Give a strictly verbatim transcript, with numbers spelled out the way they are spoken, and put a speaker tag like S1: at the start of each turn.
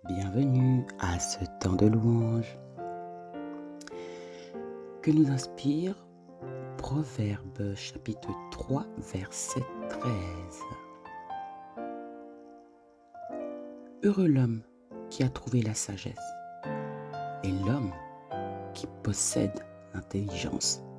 S1: Bienvenue à ce temps de louange que nous inspire Proverbe chapitre trois verset treize. Heureux l'homme qui a trouvé la sagesse et l'homme qui possède l'intelligence,